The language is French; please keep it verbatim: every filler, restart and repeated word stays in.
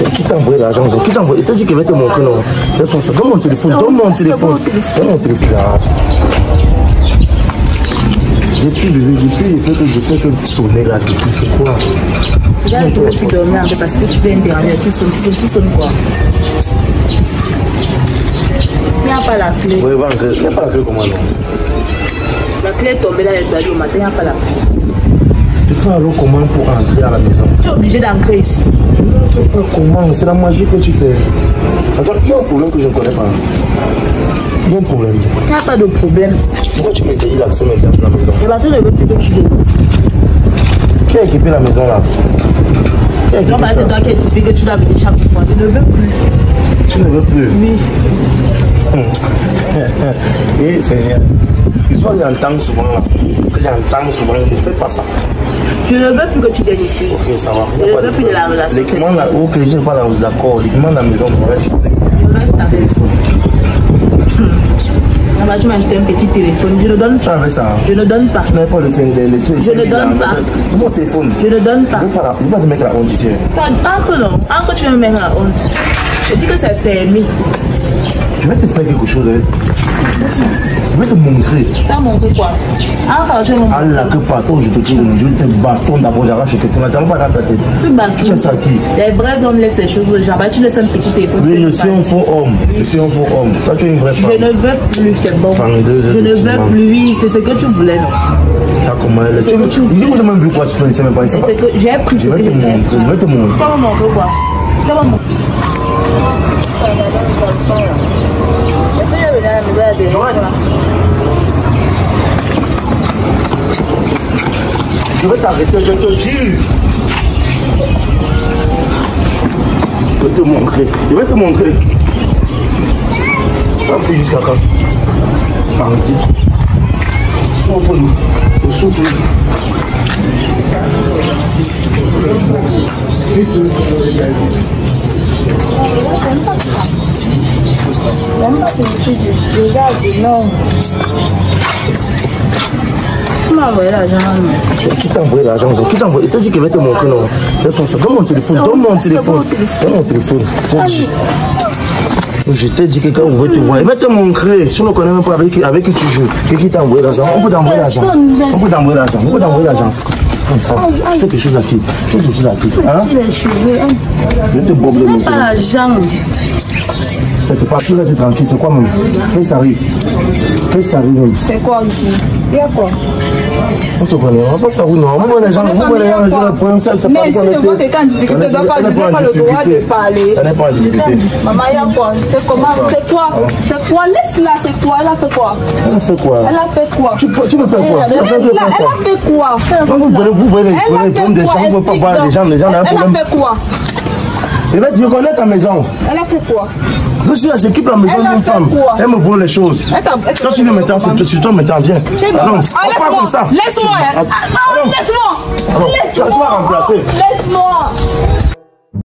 Qui t'a envoyé l'argent? Qui t'a envoyé? Il t'a dit qu'il va te montrer, non? Responsable. Donne mon téléphone, donne mon téléphone. Donne mon téléphone. Depuis le depuis le fait que je fais que sonner là, depuis c'est quoi? Regarde, tu ne peux plus dormir parce que tu fais un dernier. Tu sonnes, tu sonnes, tu sonnes quoi? Il n'y a pas la clé. Oui, il n'y a pas la clé comment non? La clé est tombée là, elle doit aller au matin, il n'y a pas la clé. Tu fais alors comment pour entrer à la maison? Tu es obligé d'entrer ici. Je ne montre pas comment, c'est la magie que tu fais. Attends, il y a un problème que je ne connais pas. Il y a un problème. Il n'y a pas de problème. Pourquoi tu m'interdis l'accès maintenant à la maison? Et parce que je veux plus que tu dénonces. Qui a équipé la maison là? Qui a équipé non, ça? c'est toi qui as équipé que tu dois venir chaque fois. Je ne veux plus. Tu ne veux plus? Oui. Et Seigneur, l'histoire j'entends souvent là, que j'entends souvent, ne fais pas ça. Je ne veux plus que tu viennes ici. Ok, ça va. Je ne veux plus de la relation. L'équipement là, ok, je n'ai pas d'accord. L'équipement de la maison, on reste avec. Je reste avec vous. Là-bas, tu m'as acheté un petit téléphone. Je ne donne pas. Avec ça. Je ne donne pas. Tu n'avais pas le téléphone. Je ne donne pas. Mon téléphone. Je ne donne pas. Je ne vais pas te mettre la honte ici. Ça, entre non. Entre tu veux me mettre la honte. Je dis que c'est fermé. Je vais te faire quelque chose avec. Je vais te montrer. T'as montré quoi? Enfin, je vais montrer. Allah, que partout je te tire, je vais te baston d'abord, j'arrache tes téléphone. Tu n'as pas dans ta tête. Tu baston. Tu fais ça qui? Les vrais hommes laissent les choses aux gens. Bah, tu laisses un petit téléphone. Oui, je suis un faux homme. Je suis un faux homme. Toi, tu es une vraie femme. Je ne veux plus, c'est bon. Fandeuse, Je ne veux plus, oui, c'est ce que tu voulais, non? Ça, comment elle est? C'est que tu voulais. Dis-moi, j'ai même vu quoi, tu ne sais même pas. C'est ce que j'ai pris. Je vais te montrer, je vais te montrer. Tu vas me montrer quoi? Tu vas me montrer. Est-ce que je vais venir à la maison à des gens? Je vais t'arrêter, je te jure. Je vais te montrer. Je vais te montrer. Ça fait jusqu'à quand? Bandit. Ouvre-nous. Le souffle. J'aime pas que tu dis, regarde, non. Tu m'as envoyé l'argent. Qui t'a envoyé l'argent? Qui t'a envoyé? Il t'a dit qu'il va te montrer, non? Responsable. Donne mon téléphone, donne mon téléphone. Donne mon téléphone. Je t'ai dit que quand on veut te voir, il va te montrer. Si on ne connaît même pas avec, avec qui tu joues, qui t'a envoyé l'argent, on peut t'envoyer l'argent. On peut t'envoyer l'argent. On peut t'envoyer l'argent. Comme ça. Tu fais quelque chose à qui? Tu fais quelque chose à qui? Hein? Les cheveux, hein? Je vais te bobler maintenant. Pas l'argent. T'es parti, reste tranquille. C'est quoi même? Qu'est-ce qui arrive? Qu'est-ce qui arrive même? C'est quoi ici? Il y a quoi? On se connaît, on va pas se tarouiller, non. On voit les gens, on voit les gens, le problème, ça, c'est pas mais si je vois quelqu'un en difficulté, tu n'as pas le droit de parler. Elle n'est pas en difficulté. Maman, il y a quoi? C'est comment? C'est quoi? C'est quoi? Laisse-la, c'est quoi? Elle a fait quoi? Elle a fait quoi? Elle a fait quoi? Tu, tu veux faire quoi? Elle a fait quoi? Vous voyez, vous voyez les problèmes des gens, vous ne pouvez pas voir les gens, les gens ont un problème. Elle a fait quoi? Je vais te connaître ta maison. Elle a fait quoi? Je suis là, j'équipe la maison d'une femme. Elle me vole les choses. Toi, tu viens maintenant, c'est sur toi maintenant, viens. Non, laisse-moi. Laisse-moi. Non, laisse-moi. Tu vas remplacer. Laisse-moi.